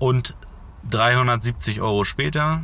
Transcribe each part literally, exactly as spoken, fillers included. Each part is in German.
Und dreihundertsiebzig Euro später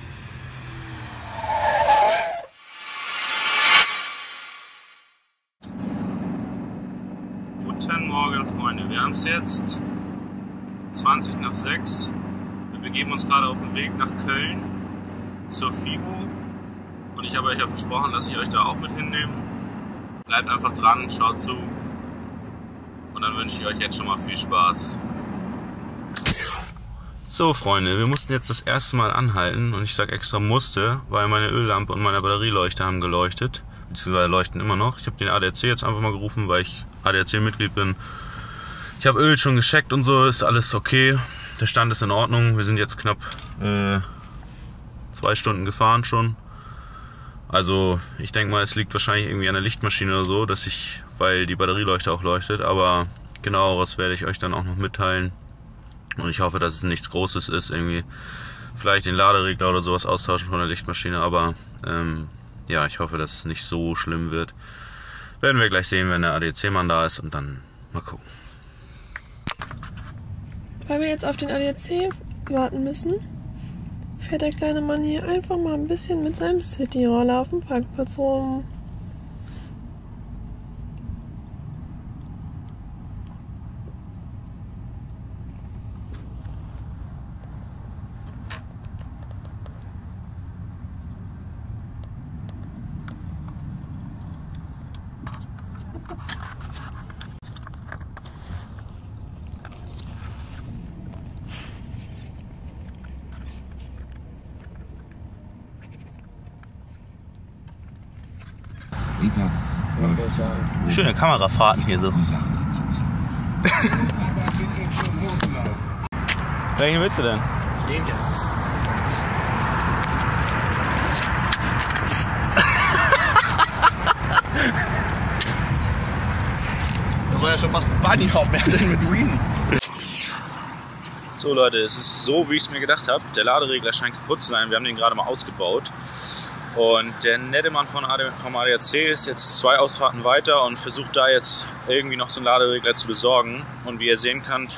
Guten Morgen, Freunde. Wir haben es jetzt zwanzig nach sechs. Wir begeben uns gerade auf den Weg nach Köln zur FIBO. Und ich habe euch ja versprochen, dass ich euch da auch mit hinnehme. Bleibt einfach dran, schaut zu. Und dann wünsche ich euch jetzt schon mal viel Spaß. So, Freunde, wir mussten jetzt das erste Mal anhalten. Und ich sage extra musste, weil meine Öllampe und meine Batterieleuchte haben geleuchtet. Beziehungsweise leuchten immer noch. Ich habe den A D A C jetzt einfach mal gerufen, weil ich A D A C-Mitglied bin. Ich habe Öl schon gecheckt und so, ist alles okay. Der Stand ist in Ordnung. Wir sind jetzt knapp äh, zwei Stunden gefahren schon. Also ich denke mal, es liegt wahrscheinlich irgendwie an der Lichtmaschine oder so, dass ich, weil die Batterieleuchte auch leuchtet. Aber genaueres werde ich euch dann auch noch mitteilen. Und ich hoffe, dass es nichts Großes ist. Irgendwie vielleicht den Laderegler oder sowas austauschen von der Lichtmaschine. Aber ähm, ja, ich hoffe, dass es nicht so schlimm wird. Werden wir gleich sehen, wenn der A D A C-Mann da ist und dann mal gucken. Weil wir jetzt auf den A D A C warten müssen, fährt der kleine Mann hier einfach mal ein bisschen mit seinem Cityroller auf dem Parkplatz rum. Schöne Kamerafahrten hier so. Welchen willst du denn? Den hier. Das war ja schon fast ein Bunny-Hop, wer denn mit Wien? So Leute, es ist so, wie ich es mir gedacht habe. Der Laderegler scheint kaputt zu sein. Wir haben den gerade mal ausgebaut. Und der nette Mann vom A D A C ist jetzt zwei Ausfahrten weiter und versucht da jetzt irgendwie noch so einen Laderegler zu besorgen. Und wie ihr sehen könnt,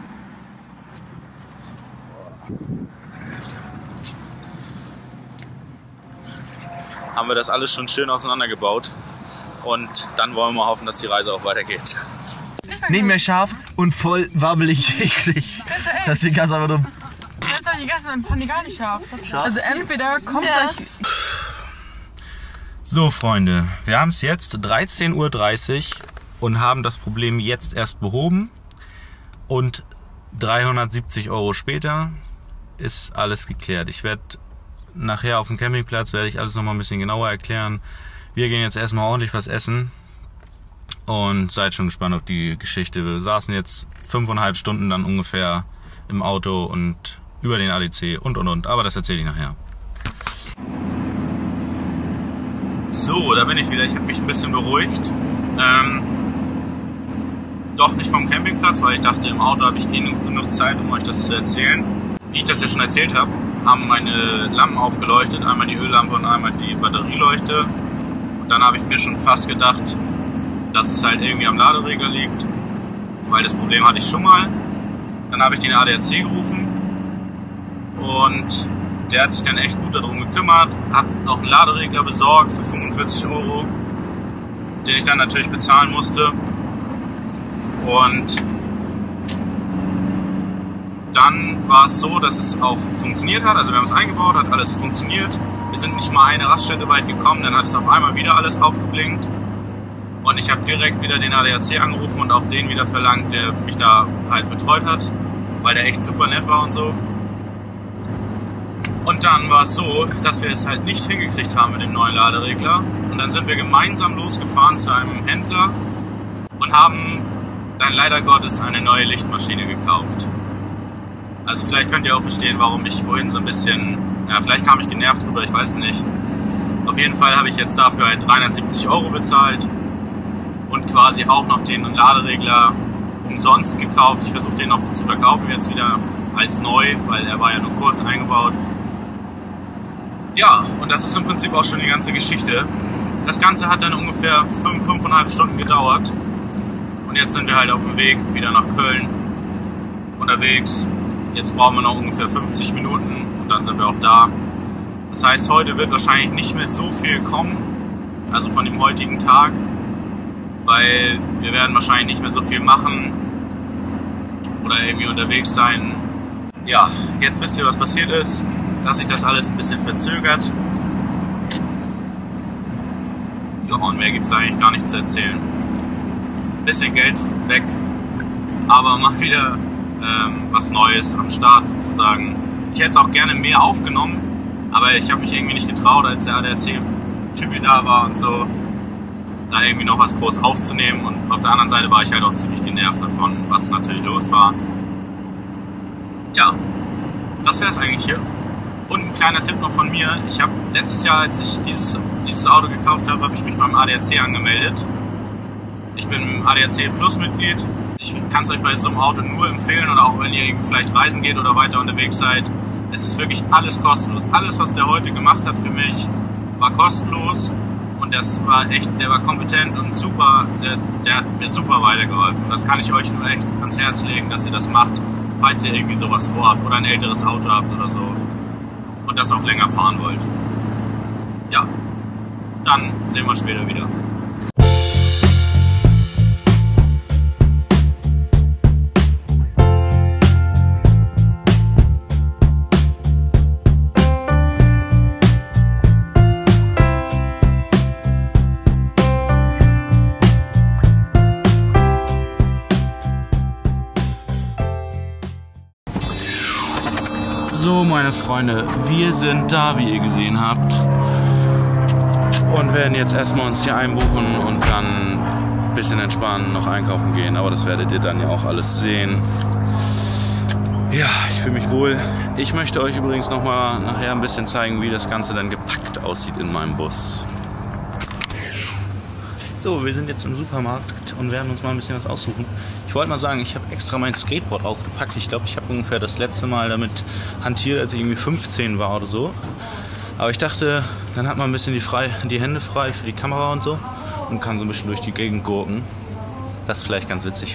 haben wir das alles schon schön auseinandergebaut. Und dann wollen wir mal hoffen, dass die Reise auch weitergeht. Nicht mehr scharf und voll wabbelig eklig. Das Ding kannst aber nur... Jetzt habe ich gegessen und fand die gar nicht scharf. scharf. Also entweder kommt ja. euch... So Freunde, wir haben es jetzt dreizehn Uhr dreißig und haben das Problem jetzt erst behoben. Und dreihundertsiebzig Euro später ist alles geklärt. Ich werde nachher auf dem Campingplatz, werde ich alles nochmal ein bisschen genauer erklären. Wir gehen jetzt erstmal ordentlich was essen. Und seid schon gespannt auf die Geschichte. Wir saßen jetzt fünfeinhalb Stunden dann ungefähr im Auto und über den A D A C und und und. Aber das erzähle ich nachher. So, da bin ich wieder. Ich habe mich ein bisschen beruhigt. Ähm, doch nicht vom Campingplatz, weil ich dachte, im Auto habe ich eh genug Zeit, um euch das zu erzählen. Wie ich das ja schon erzählt habe, haben meine Lampen aufgeleuchtet. Einmal die Öllampe und einmal die Batterieleuchte. Und dann habe ich mir schon fast gedacht, dass es halt irgendwie am Laderegler liegt, weil das Problem hatte ich schon mal. Dann habe ich den A D A C gerufen und der hat sich dann echt gut darum gekümmert, hat noch einen Laderegler besorgt für fünfundvierzig Euro, den ich dann natürlich bezahlen musste. Und dann war es so, dass es auch funktioniert hat, also wir haben es eingebaut, hat alles funktioniert. Wir sind nicht mal eine Raststätte weit gekommen, dann hat es auf einmal wieder alles aufgeblinkt. Und ich habe direkt wieder den A D A C angerufen und auch den wieder verlangt, der mich da halt betreut hat, weil der echt super nett war und so. Und dann war es so, dass wir es halt nicht hingekriegt haben mit dem neuen Laderegler. Und dann sind wir gemeinsam losgefahren zu einem Händler und haben dann leider Gottes eine neue Lichtmaschine gekauft. Also vielleicht könnt ihr auch verstehen, warum ich vorhin so ein bisschen, ja, vielleicht kam ich genervt drüber, ich weiß es nicht. Auf jeden Fall habe ich jetzt dafür halt dreihundertsiebzig Euro bezahlt. Und quasi auch noch den Laderegler umsonst gekauft. Ich versuche den noch zu verkaufen jetzt wieder als neu, weil er war ja nur kurz eingebaut. Ja, und das ist im Prinzip auch schon die ganze Geschichte. Das Ganze hat dann ungefähr fünf, fünfeinhalb Stunden gedauert. Und jetzt sind wir halt auf dem Weg wieder nach Köln unterwegs. Jetzt brauchen wir noch ungefähr fünfzig Minuten und dann sind wir auch da. Das heißt, heute wird wahrscheinlich nicht mehr so viel kommen, also von dem heutigen Tag, weil wir werden wahrscheinlich nicht mehr so viel machen oder irgendwie unterwegs sein. Ja, jetzt wisst ihr, was passiert ist, dass sich das alles ein bisschen verzögert. Ja, und mehr gibt es eigentlich gar nicht zu erzählen. Ein bisschen Geld weg, aber mal wieder ähm, was Neues am Start sozusagen. Ich hätte es auch gerne mehr aufgenommen, aber ich habe mich irgendwie nicht getraut, als der A D A C-Typ da war und so, da irgendwie noch was groß aufzunehmen. Und auf der anderen Seite war ich halt auch ziemlich genervt davon, was natürlich los war. Ja, das wäre es eigentlich hier. Und ein kleiner Tipp noch von mir. Ich habe letztes Jahr, als ich dieses, dieses Auto gekauft habe, habe ich mich beim A D A C angemeldet. Ich bin A D A C Plus Mitglied. Ich kann es euch bei so einem Auto nur empfehlen oder auch wenn ihr vielleicht reisen geht oder weiter unterwegs seid. Es ist wirklich alles kostenlos. Alles, was der heute gemacht hat für mich, war kostenlos. Und das war echt, der war kompetent und super. Der, der hat mir super weitergeholfen. Das kann ich euch nur echt ans Herz legen, dass ihr das macht, falls ihr irgendwie sowas vorhabt oder ein älteres Auto habt oder so. Und das auch länger fahren wollt. Ja, dann sehen wir uns später wieder. So, meine Freunde, wir sind da, wie ihr gesehen habt, und werden jetzt erstmal uns hier einbuchen und dann ein bisschen entspannen, noch einkaufen gehen, aber das werdet ihr dann ja auch alles sehen. Ja, ich fühle mich wohl. Ich möchte euch übrigens nochmal nachher ein bisschen zeigen, wie das Ganze dann gepackt aussieht in meinem Bus. So, wir sind jetzt im Supermarkt und werden uns mal ein bisschen was aussuchen. Ich wollte mal sagen, ich habe extra mein Skateboard ausgepackt. Ich glaube, ich habe ungefähr das letzte Mal damit hantiert, als ich irgendwie fünfzehn war oder so. Aber ich dachte, dann hat man ein bisschen die, frei, die Hände frei für die Kamera und so und kann so ein bisschen durch die Gegend gurken. Das ist vielleicht ganz witzig.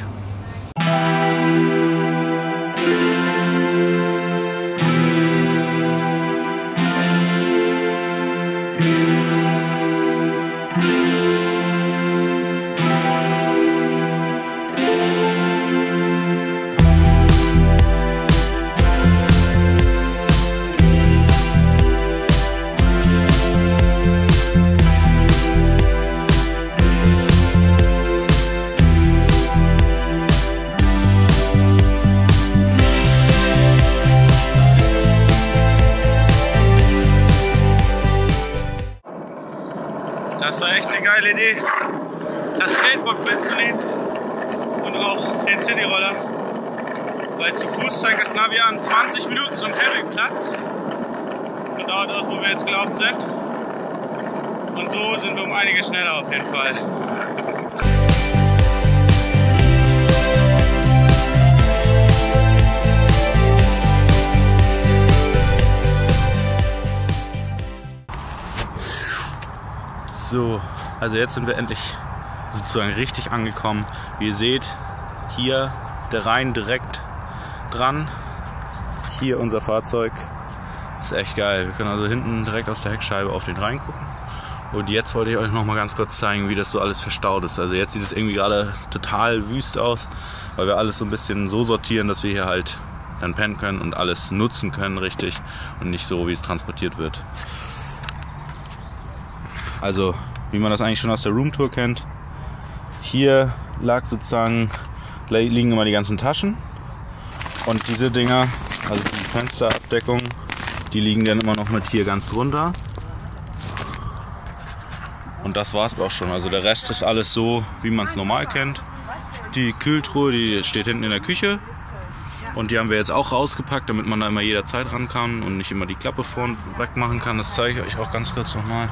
Das war echt eine geile Idee, das Skateboard mitzunehmen und auch den Cityroller, weil zu Fuß zeigt das Navi an zwanzig Minuten zum Campingplatz. Von dort aus, wo wir jetzt gelaufen sind. Und so sind wir um einiges schneller auf jeden Fall. So, also jetzt sind wir endlich sozusagen richtig angekommen. Wie ihr seht, hier der Rhein direkt dran. Hier unser Fahrzeug. Das ist echt geil. Wir können also hinten direkt aus der Heckscheibe auf den Rhein gucken. Und jetzt wollte ich euch noch mal ganz kurz zeigen, wie das so alles verstaut ist. Also jetzt sieht es irgendwie gerade total wüst aus, weil wir alles so ein bisschen so sortieren, dass wir hier halt dann pennen können und alles nutzen können richtig und nicht so, wie es transportiert wird. Also, wie man das eigentlich schon aus der Roomtour kennt. Hier lag sozusagen, liegen immer die ganzen Taschen. Und diese Dinger, also die Fensterabdeckung, die liegen dann immer noch mit hier ganz runter. Und das war's auch schon. Also der Rest ist alles so, wie man es normal kennt. Die Kühltruhe, die steht hinten in der Küche. Und die haben wir jetzt auch rausgepackt, damit man da immer jederzeit ran kann und nicht immer die Klappe vorn wegmachen kann. Das zeige ich euch auch ganz kurz nochmal.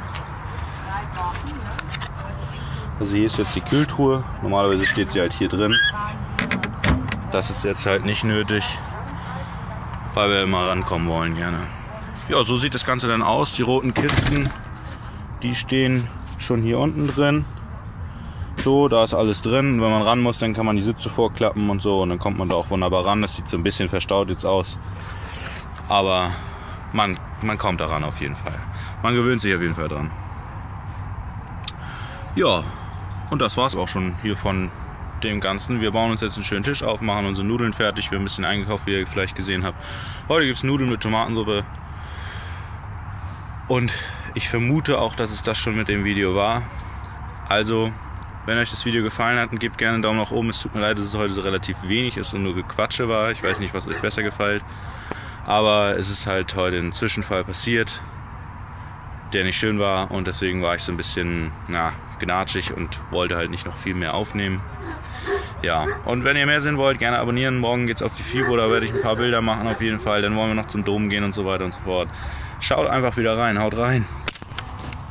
Also hier ist jetzt die Kühltruhe. Normalerweise steht sie halt hier drin. Das ist jetzt halt nicht nötig, weil wir immer rankommen wollen gerne. Ja, so sieht das Ganze dann aus. Die roten Kisten, die stehen schon hier unten drin. Klo, da ist alles drin. Wenn man ran muss, dann kann man die Sitze vorklappen und so und dann kommt man da auch wunderbar ran. Das sieht so ein bisschen verstaut jetzt aus, aber man, man kommt daran auf jeden Fall. Man gewöhnt sich auf jeden Fall dran. Ja, und das war's auch schon hier von dem Ganzen. Wir bauen uns jetzt einen schönen Tisch auf, machen unsere Nudeln fertig. Wir haben ein bisschen eingekauft, wie ihr vielleicht gesehen habt. Heute gibt es Nudeln mit Tomatensuppe. Und ich vermute auch, dass es das schon mit dem Video war. Also, wenn euch das Video gefallen hat, gebt gerne einen Daumen nach oben. Es tut mir leid, dass es heute so relativ wenig ist und nur Gequatsche war. Ich weiß nicht, was euch besser gefällt. Aber es ist halt heute ein Zwischenfall passiert, der nicht schön war. Und deswegen war ich so ein bisschen na, gnatschig und wollte halt nicht noch viel mehr aufnehmen. Ja, und wenn ihr mehr sehen wollt, gerne abonnieren. Morgen geht's auf die FIBO, da werde ich ein paar Bilder machen auf jeden Fall. Dann wollen wir noch zum Dom gehen und so weiter und so fort. Schaut einfach wieder rein, haut rein.